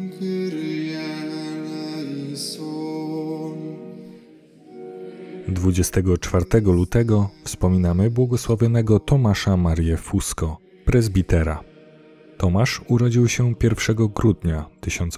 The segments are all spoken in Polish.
Kyrie eleison. 24 lutego wspominamy błogosławionego Tomasza Marię Fusco, prezbitera. Tomasz urodził się 1 grudnia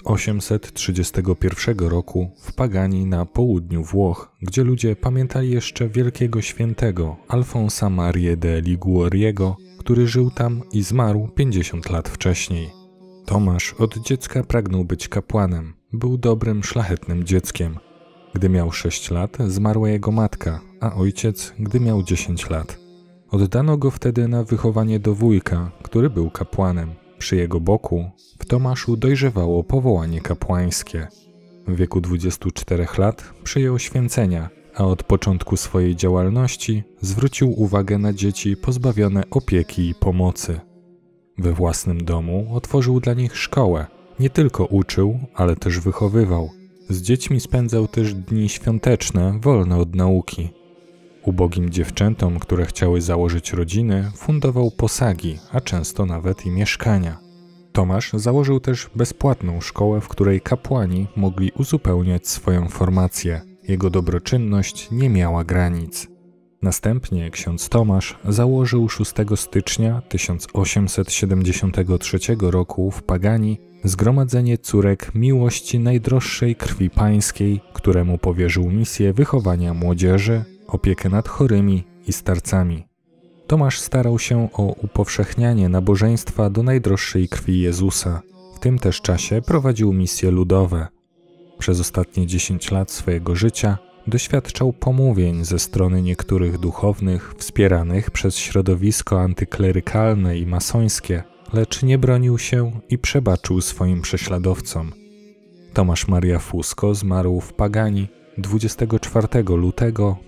1831 roku w Pagani na południu Włoch, gdzie ludzie pamiętali jeszcze wielkiego świętego Alfonsa Marię de Liguoriego, który żył tam i zmarł 50 lat wcześniej. Tomasz od dziecka pragnął być kapłanem. Był dobrym, szlachetnym dzieckiem. Gdy miał 6 lat, zmarła jego matka, a ojciec, gdy miał 10 lat. Oddano go wtedy na wychowanie do wujka, który był kapłanem. Przy jego boku w Tomaszu dojrzewało powołanie kapłańskie. W wieku 24 lat przyjął święcenia, a od początku swojej działalności zwrócił uwagę na dzieci pozbawione opieki i pomocy. We własnym domu otworzył dla nich szkołę. Nie tylko uczył, ale też wychowywał. Z dziećmi spędzał też dni świąteczne, wolne od nauki. Ubogim dziewczętom, które chciały założyć rodziny, fundował posagi, a często nawet i mieszkania. Tomasz założył też bezpłatną szkołę, w której kapłani mogli uzupełniać swoją formację. Jego dobroczynność nie miała granic. Następnie ksiądz Tomasz założył 6 stycznia 1873 roku w Pagani Zgromadzenie Córek Miłości Najdroższej Krwi Pańskiej, któremu powierzył misję wychowania młodzieży, opiekę nad chorymi i starcami. Tomasz starał się o upowszechnianie nabożeństwa do najdroższej krwi Jezusa. W tym też czasie prowadził misje ludowe. Przez ostatnie 10 lat swojego życia doświadczał pomówień ze strony niektórych duchownych wspieranych przez środowisko antyklerykalne i masońskie, lecz nie bronił się i przebaczył swoim prześladowcom. Tomasz Maria Fusco zmarł w Pagani 24 lutego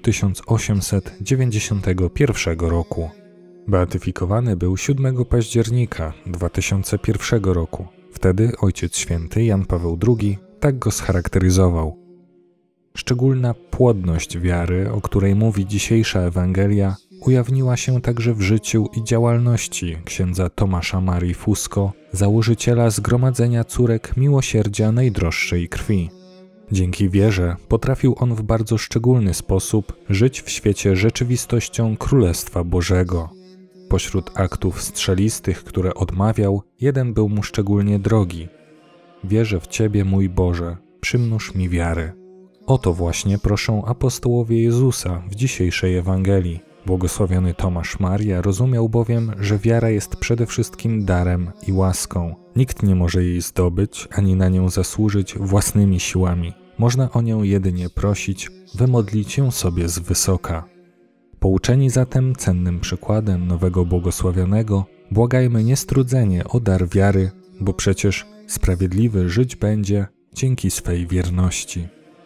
1891 roku. Beatyfikowany był 7 października 2001 roku. Wtedy Ojciec Święty Jan Paweł II tak go scharakteryzował. Szczególna płodność wiary, o której mówi dzisiejsza Ewangelia, ujawniła się także w życiu i działalności księdza Tomasza Marii Fusco, założyciela Zgromadzenia Córek Miłosierdzia Najdroższej Krwi. Dzięki wierze potrafił on w bardzo szczególny sposób żyć w świecie rzeczywistością Królestwa Bożego. Pośród aktów strzelistych, które odmawiał, jeden był mu szczególnie drogi. Wierzę w Ciebie, mój Boże, przymnóż mi wiary. O to właśnie proszą apostołowie Jezusa w dzisiejszej Ewangelii. Błogosławiony Tomasz Maria rozumiał bowiem, że wiara jest przede wszystkim darem i łaską. Nikt nie może jej zdobyć, ani na nią zasłużyć własnymi siłami. Można o nią jedynie prosić, wymodlić ją sobie z wysoka. Pouczeni zatem cennym przykładem nowego błogosławionego, błagajmy niestrudzenie o dar wiary, bo przecież sprawiedliwy żyć będzie dzięki swej wierności.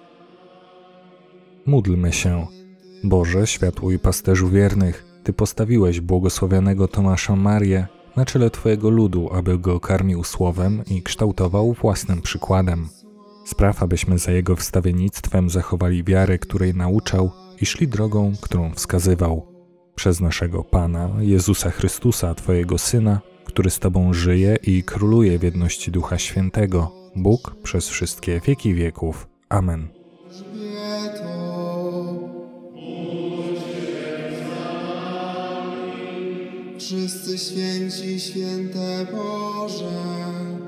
Módlmy się. Boże, światło i pasterzu wiernych, Ty postawiłeś błogosławionego Tomasza Marię na czele Twojego ludu, aby go karmił słowem i kształtował własnym przykładem. Spraw, abyśmy za jego wstawiennictwem zachowali wiarę, której nauczał i szli drogą, którą wskazywał. Przez naszego Pana, Jezusa Chrystusa, Twojego Syna, który z Tobą żyje i króluje w jedności Ducha Świętego, Bóg przez wszystkie wieki wieków. Amen. Wszyscy święci, święte Boże,